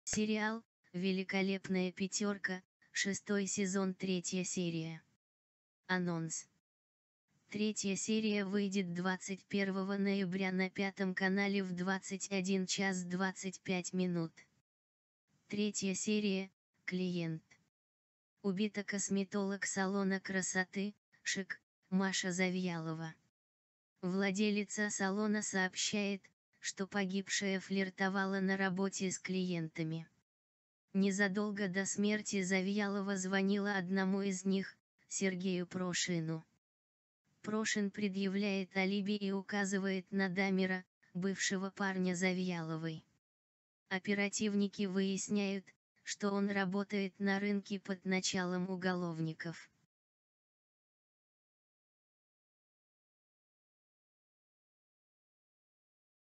Сериал «Великолепная пятерка», 6-й сезон, 3-я серия. Анонс. 3-я серия выйдет 21 ноября на 5-м канале в 21 час 25 минут. 3-я серия «Клиент». Убита косметолог салона красоты «Шик» Маша Завьялова. Владелица салона сообщает, что погибшая флиртовала на работе с клиентами. Незадолго до смерти Завьялова звонила одному из них, Сергею Прошину. Прошин предъявляет алиби и указывает на Дамира, бывшего парня Завьяловой. Оперативники выясняют, что он работает на рынке под началом уголовников.